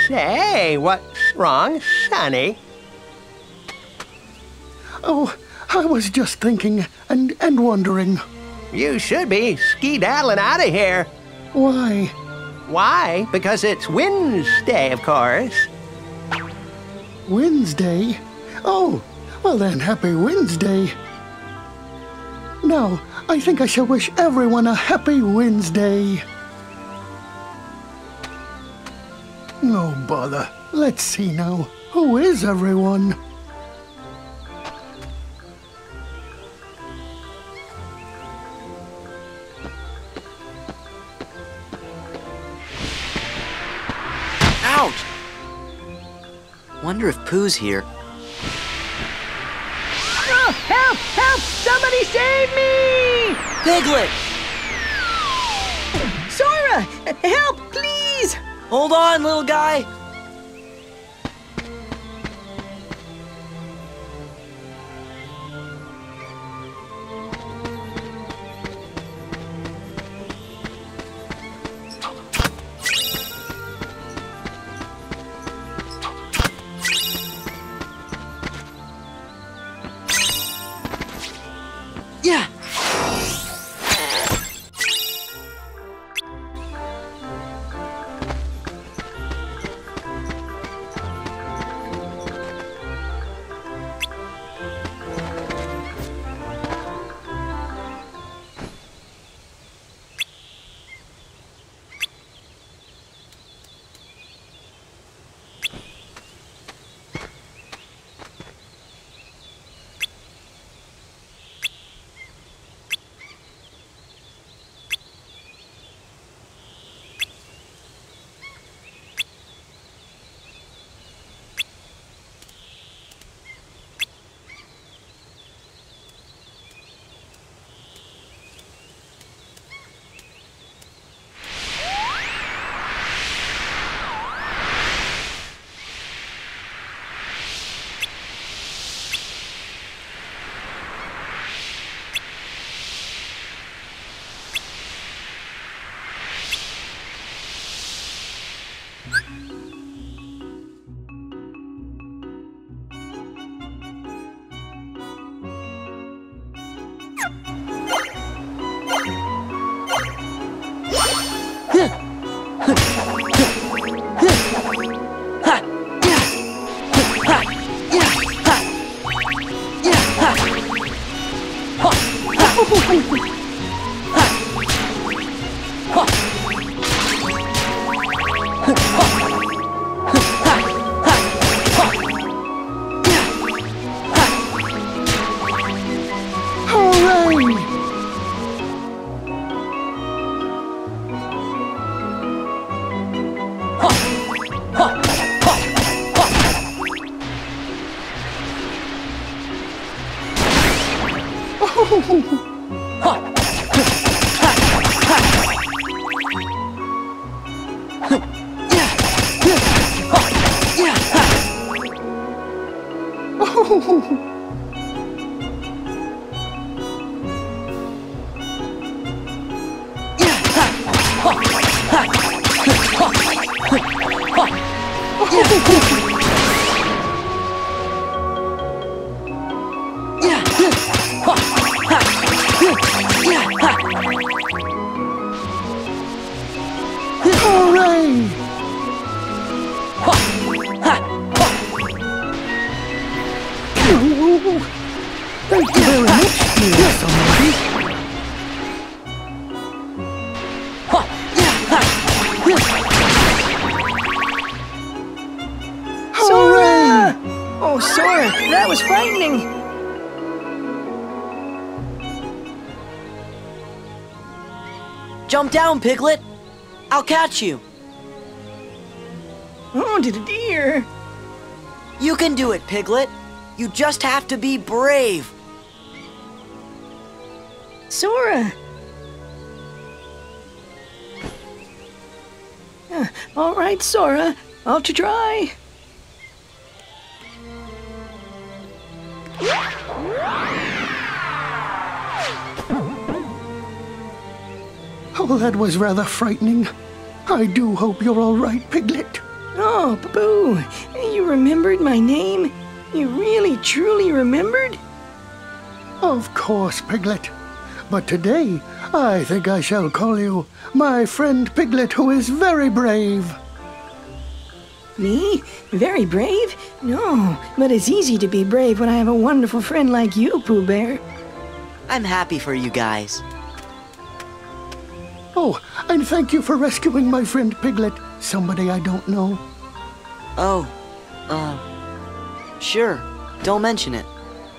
Say, what's wrong, Sonny? Oh, I was just thinking and wondering. You should be skedaddling out of here. Why? Why? Because it's Wednesday, of course. Wednesday? Oh, well then, happy Wednesday. Now, I think I shall wish everyone a happy Wednesday. Oh, bother. Let's see now. Who is everyone? Ouch! Wonder if Pooh's here. Oh, help! Help! Somebody save me! Piglet! Sora! Help, please! Hold on, little guy! Yeah! Thank you very much, dear somebody. Sora! Oh, Sora, that was frightening. Jump down, Piglet! I'll catch you! Oh, dear. You can do it, Piglet! You just have to be brave! Sora! All right, Sora. I'll try. Oh, that was rather frightening. I do hope you're all right, Piglet. Oh, Pooh, you remembered my name? You really, truly remembered? Of course, Piglet. But today, I think I shall call you my friend Piglet, who is very brave. Me? Very brave? No, but it's easy to be brave when I have a wonderful friend like you, Pooh Bear. I'm happy for you guys. Oh, and thank you for rescuing my friend Piglet, somebody I don't know. Oh, sure. Don't mention it.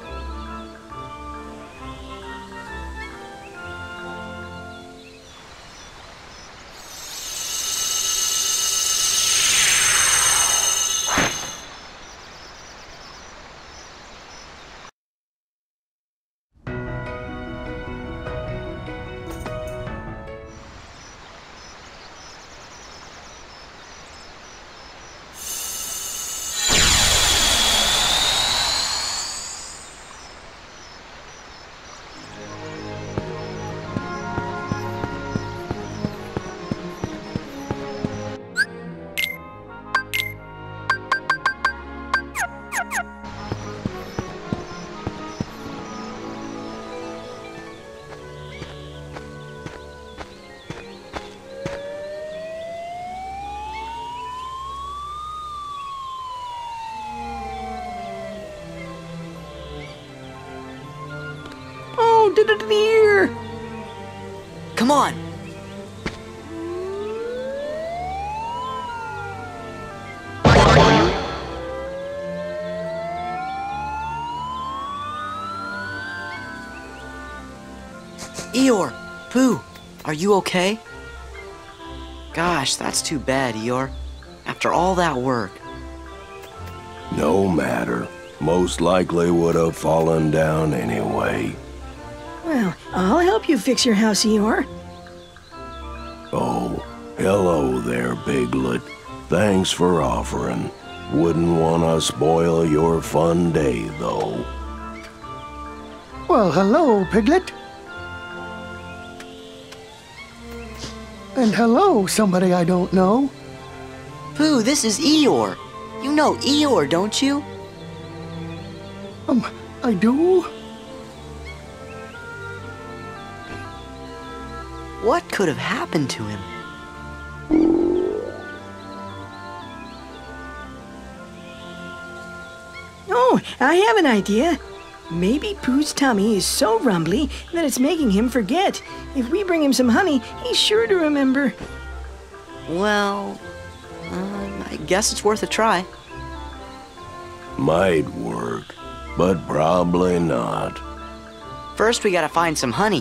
Oh, dear! Come on. Eeyore, Pooh, are you okay? Gosh, that's too bad, Eeyore. After all that work. No matter. Most likely would have fallen down anyway. Well, I'll help you fix your house, Eeyore. Oh, hello there, Piglet. Thanks for offering. Wouldn't want to spoil your fun day, though. Well, hello, Piglet. And hello, somebody I don't know. Pooh, this is Eeyore. You know Eeyore, don't you? I do? What could have happened to him? Oh, I have an idea. Maybe Pooh's tummy is so rumbly that it's making him forget. If we bring him some honey, he's sure to remember. Well, I guess it's worth a try. Might work, but probably not. First, we gotta find some honey.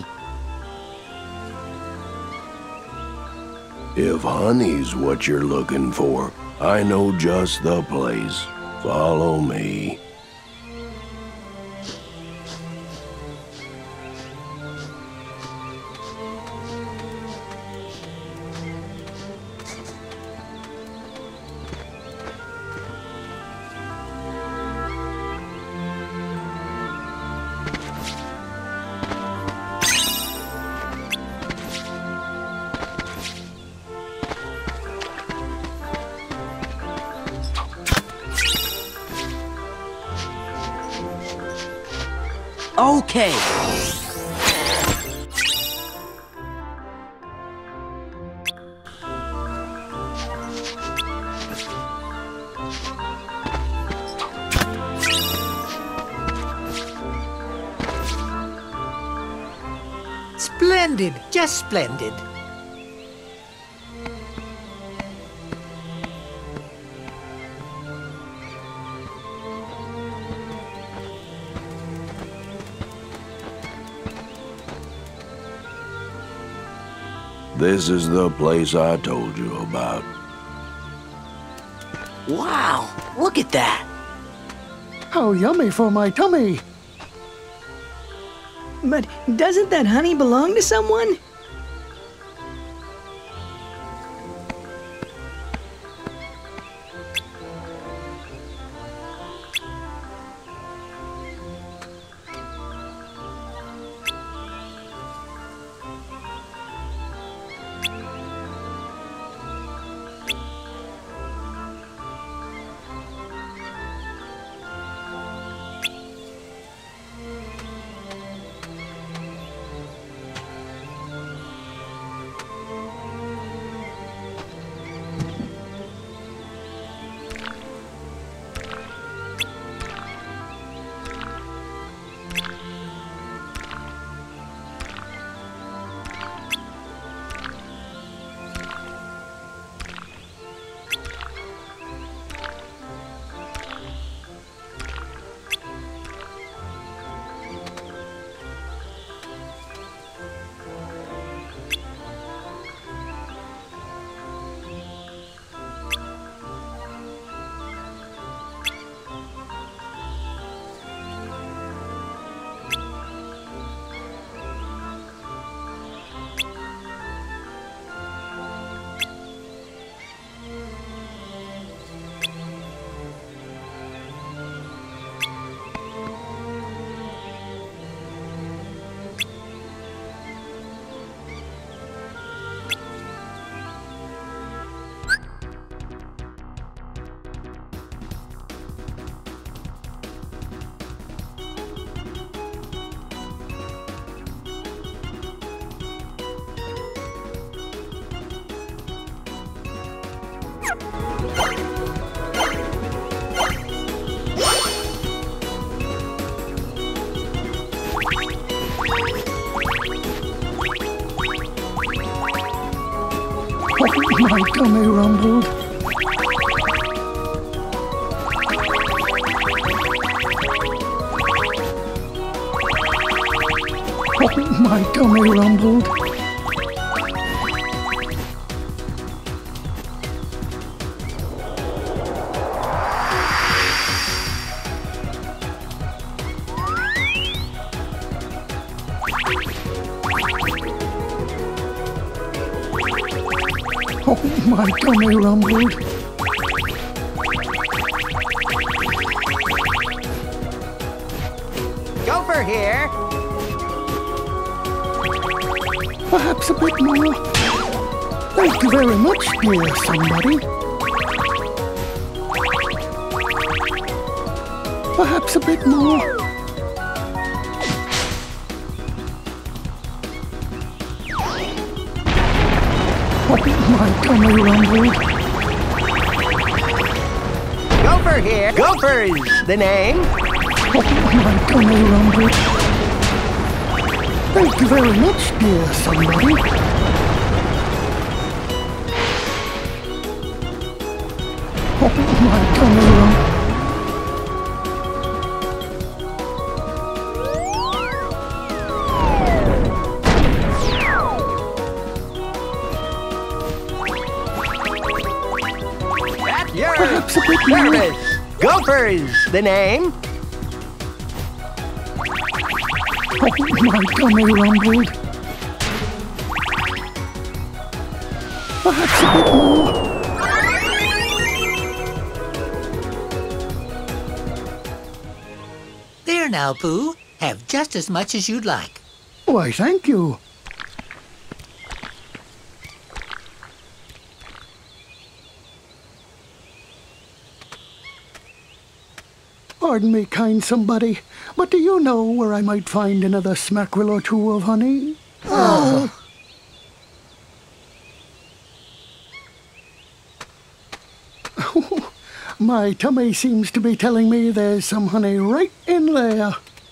If honey's what you're looking for, I know just the place. Follow me. Okay. Splendid, just splendid. This is the place I told you about. Wow, look at that. How yummy for my tummy. But doesn't that honey belong to someone? my tummy rumbled. Oh, my tummy rumbled. Oh, my tummy rumbled. Gopher here. Perhaps a bit more. Thank you very much, dear somebody. Perhaps a bit more. Oh, my tummy rumbled. Gopher here. Gopher's the name. Oh, my tummy rumbled. Thank you very much, dear somebody. Oh, my tummy rumbled. That's yours. Perhaps a bit more. Service. Gopher's the name. Oh, my tummy rumbled. Perhaps a bit more. There now, Pooh. Have just as much as you'd like. Why, thank you. Pardon me, kind somebody, but do you know where I might find another smackerel or two of honey? Oh. My tummy seems to be telling me there's some honey right in there.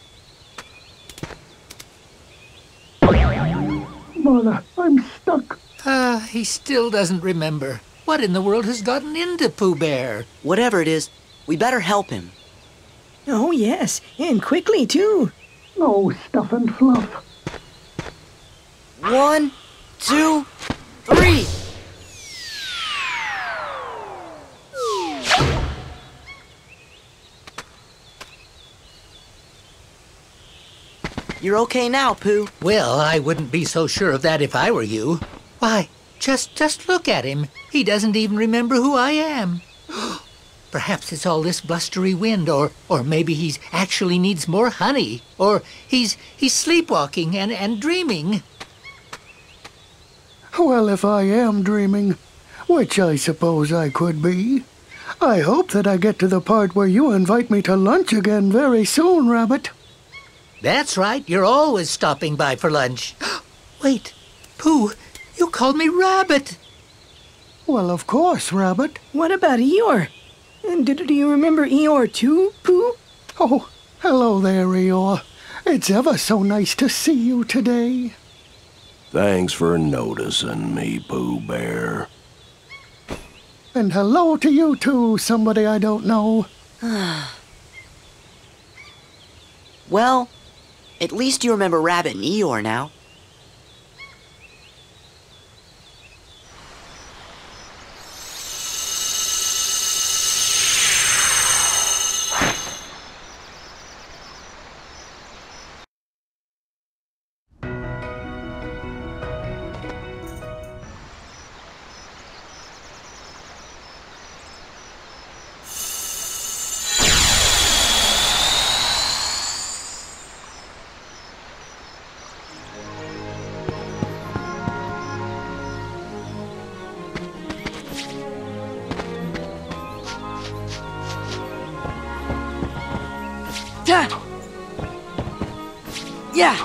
Mother, I'm stuck. He still doesn't remember. What in the world has gotten into Pooh Bear? Whatever it is, we better help him. Oh, yes, and quickly, too. No stuff and fluff. 1, 2, 3. You're okay now, Pooh. Well, I wouldn't be so sure of that if I were you. Why, just look at him. He doesn't even remember who I am. Perhaps it's all this blustery wind, or maybe he's actually needs more honey, or he's sleepwalking and dreaming. Well, if I am dreaming, which I suppose I could be, I hope that I get to the part where you invite me to lunch again very soon, Rabbit. That's right, you're always stopping by for lunch. Wait, Pooh, you called me Rabbit. Well, of course, Rabbit. What about Eeyore? And do you remember Eeyore, too, Pooh? Oh, hello there, Eeyore. It's ever so nice to see you today. Thanks for noticing me, Pooh Bear. And hello to you, too, somebody I don't know. Well, at least you remember Rabbit and Eeyore now. Yeah!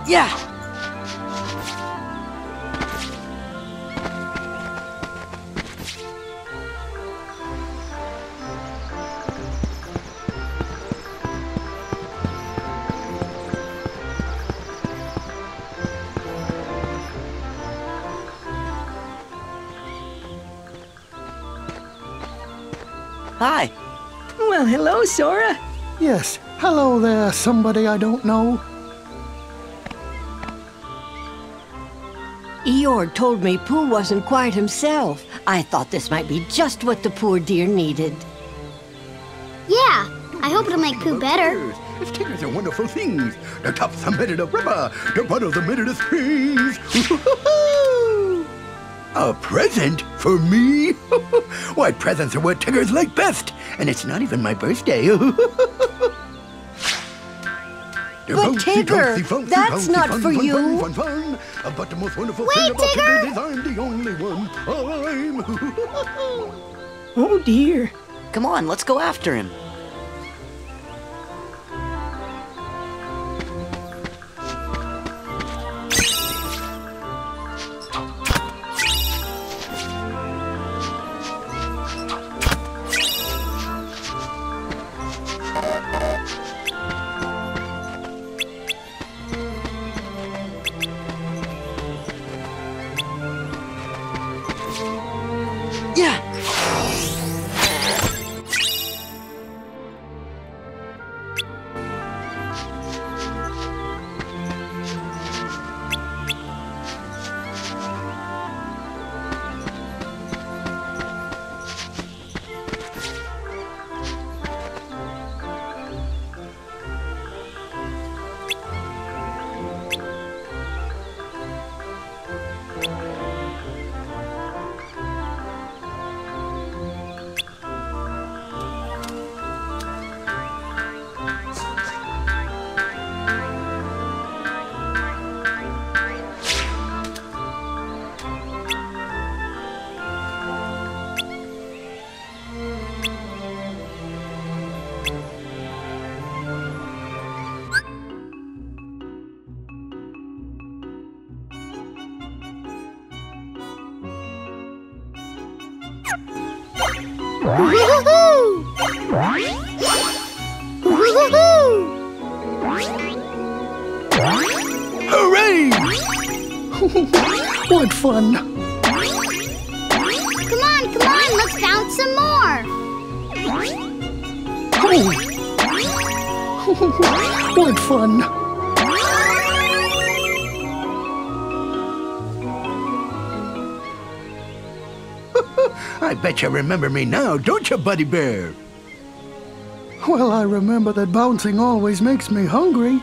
Yeah! Hi. Well, hello, Sora. Yes, hello there, somebody I don't know. Eeyore told me Pooh wasn't quite himself. I thought this might be just what the poor dear needed. Yeah, I hope it'll make Pooh better. Stickers are wonderful things. The tops are made of rubber. The bottoms are made of springs. A present for me? Why, presents are what Tiggers like best, and it's not even my birthday. But Tigger, that's not for you. But the most wonderful Wait, thing about Tigger! Tiggers is I'm the only one. Oh, dear. Come on, let's go after him. Yeah! Woohoo! Woohoo! Hooray! What fun! Come on, let's bounce some more. What fun! I bet you remember me now, don't you, Buddy Bear? Well, I remember that bouncing always makes me hungry.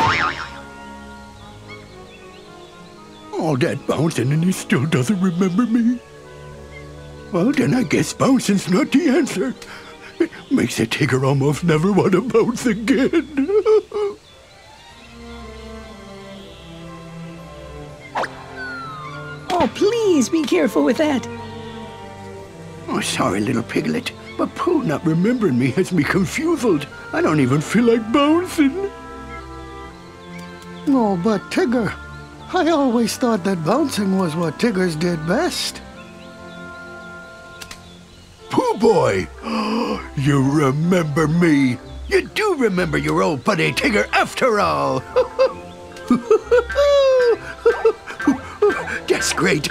All that bouncing and he still doesn't remember me? Well, then I guess bouncing's not the answer. It makes a Tigger almost never want to bounce again. Oh, please be careful with that. Oh, sorry, little piglet, but Pooh not remembering me has me confused. I don't even feel like bouncing. Oh, but Tigger, I always thought that bouncing was what Tiggers did best. Pooh boy, you remember me. You do remember your old buddy Tigger after all. That's great.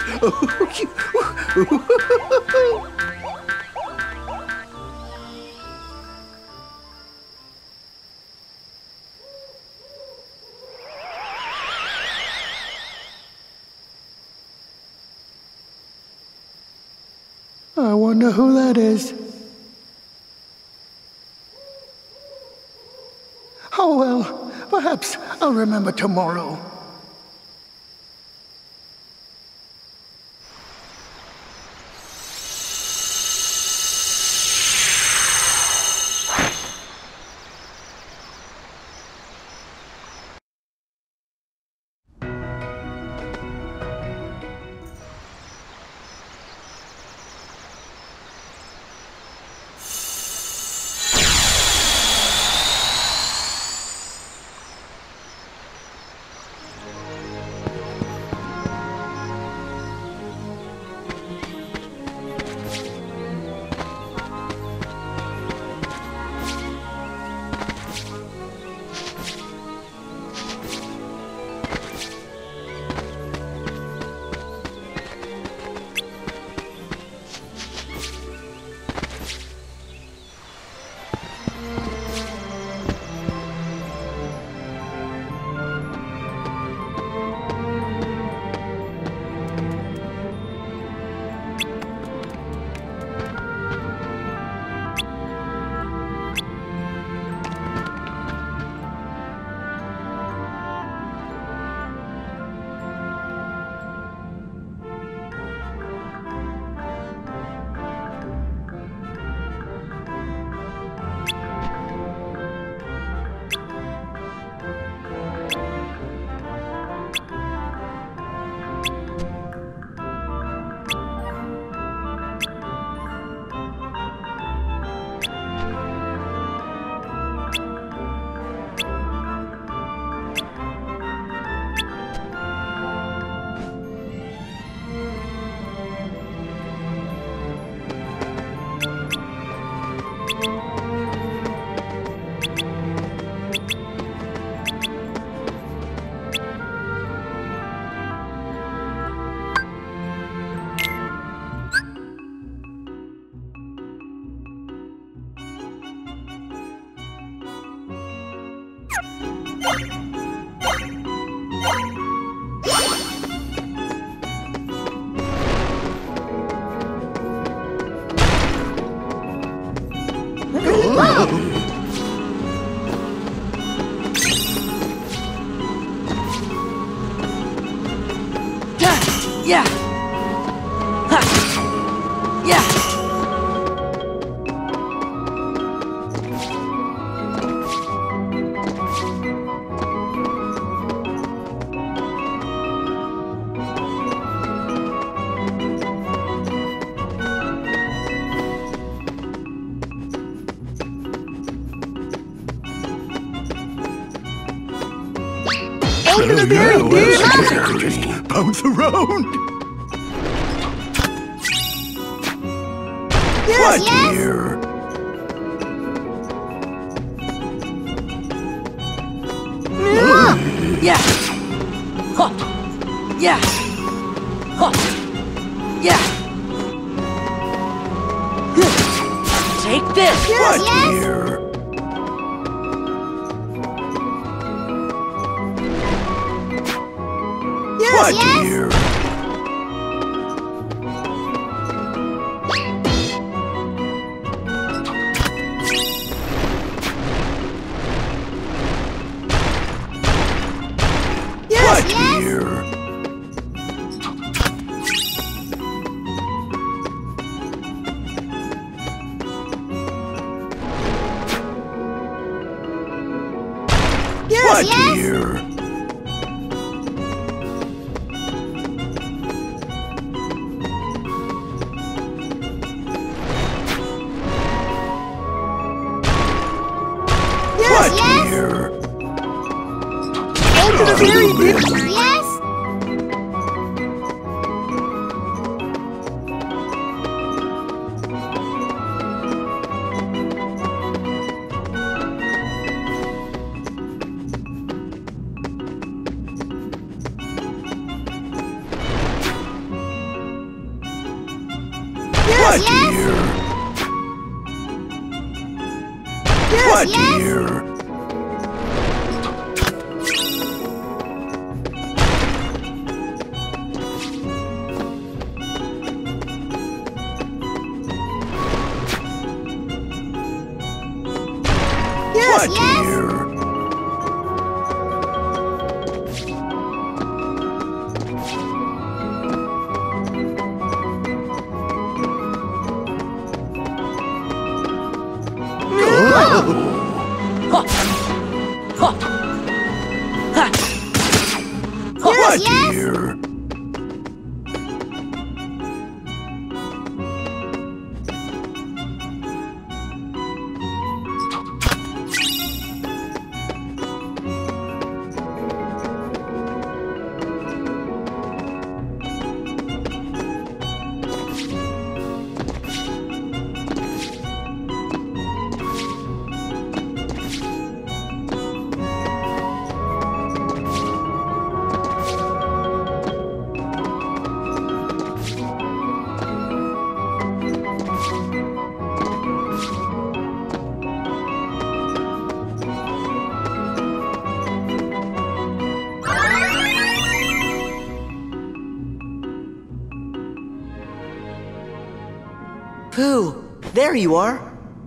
I wonder who that is. Oh well, perhaps I'll remember tomorrow. Yeah! Over the berry, just bounce around. What dear? Yeah! Huh! Yeah! Huh! Yeah! Take this! What dear? What dear? What dear? What dear? What dear? Over the berry, dear. Yes? What dear? What dear? What dear? What dear? Pooh, there you are.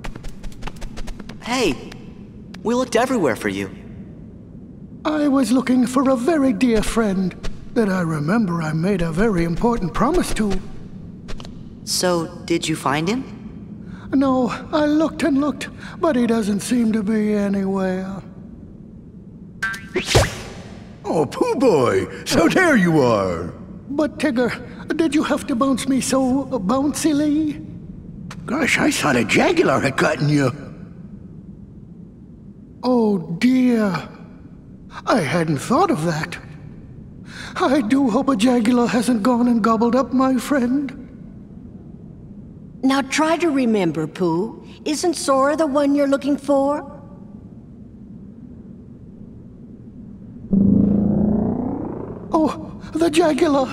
Hey, we looked everywhere for you. I was looking for a very dear friend that I remember I made a very important promise to. So, did you find him? No, I looked and looked, but he doesn't seem to be anywhere. Oh, Pooh Boy, so there you are. But Tigger, did you have to bounce me so bouncily? Gosh, I thought a Jaguar had gotten you. Oh dear. I hadn't thought of that. I do hope a Jaguar hasn't gone and gobbled up my friend. Now try to remember, Pooh. Isn't Sora the one you're looking for? Oh, the Jaguar.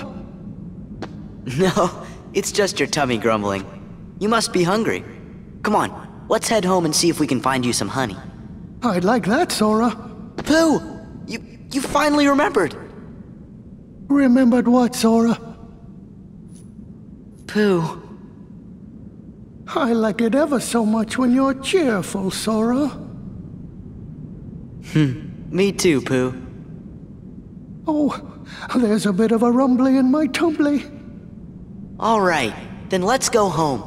No, it's just your tummy grumbling. You must be hungry. Come on, let's head home and see if we can find you some honey. I'd like that, Sora. Pooh! You finally remembered! Remembered what, Sora? Pooh. I like it ever so much when you're cheerful, Sora. Me too, Pooh. Oh, there's a bit of a rumbly in my tumbly. All right, then let's go home.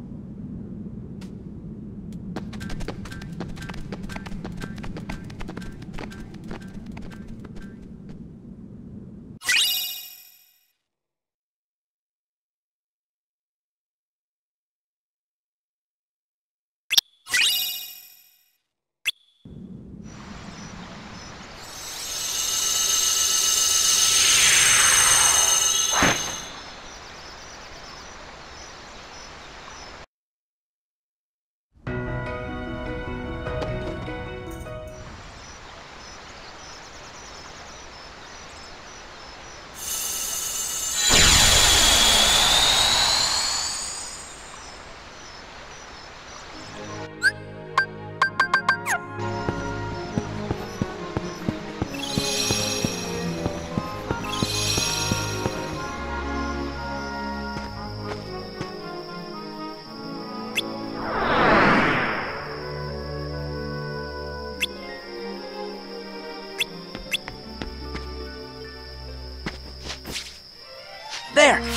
There!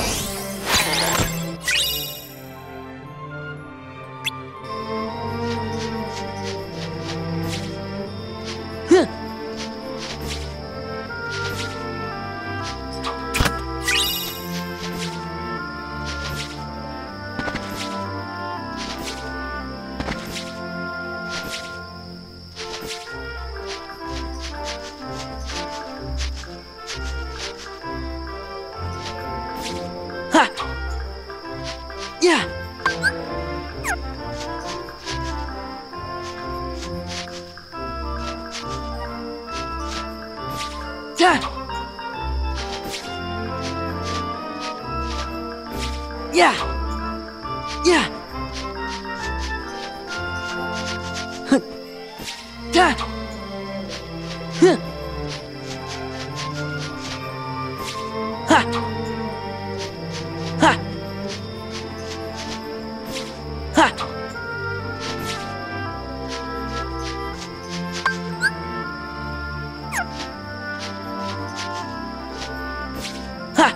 Yeah! Yeah! Yeah! Yeah! Yeah! Ha! Ha! Ha! Ha!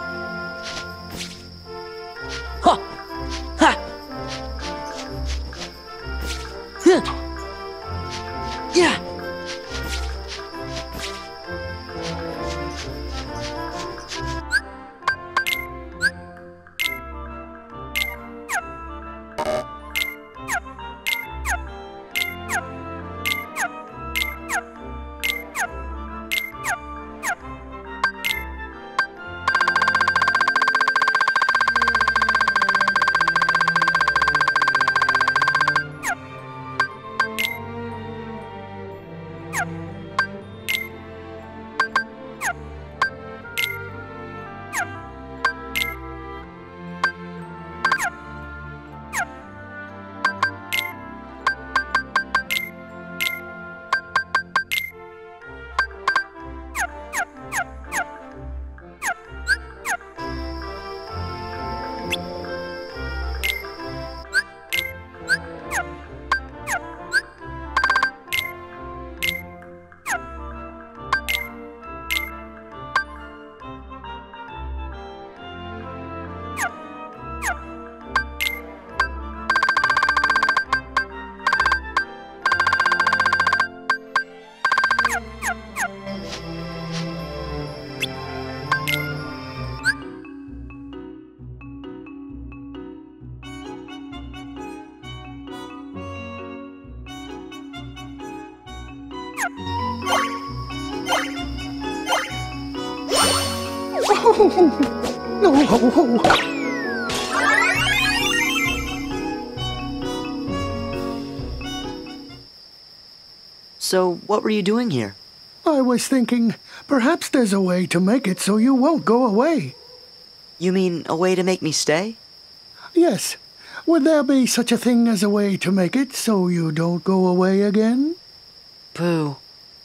Ha! Ha! Yeah! So, what were you doing here? I was thinking, perhaps there's a way to make it so you won't go away. You mean a way to make me stay? Yes. Would there be such a thing as a way to make it so you don't go away again? Pooh.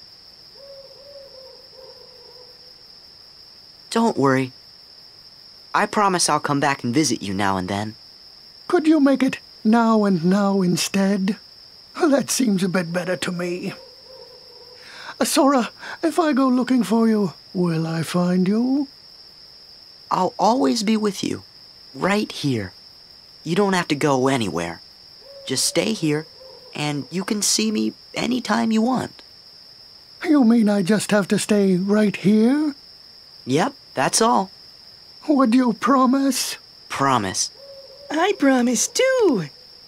Don't worry. I promise I'll come back and visit you now and then. Could you make it now and now instead? That seems a bit better to me. Sora, if I go looking for you, will I find you? I'll always be with you, right here. You don't have to go anywhere. Just stay here, and you can see me anytime you want. You mean I just have to stay right here? Yep, that's all. Would you promise? Promise. I promise too.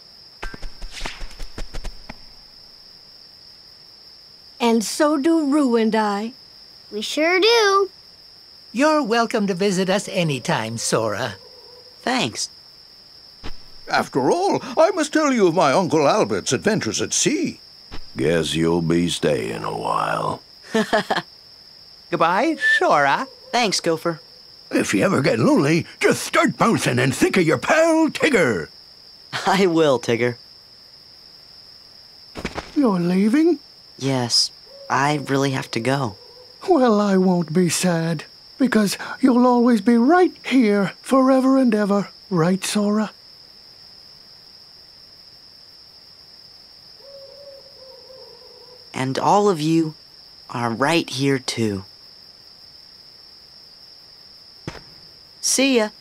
And so do Roo and I. We sure do. You're welcome to visit us anytime, Sora. Thanks. After all, I must tell you of my Uncle Albert's adventures at sea. Guess you'll be staying a while. Goodbye, Sora. Thanks, Gopher. If you ever get lonely, just start bouncing and think of your pal Tigger. I will, Tigger. You're leaving? Yes, I really have to go. Well, I won't be sad, because you'll always be right here forever and ever, right, Sora? And all of you are right here too. See ya.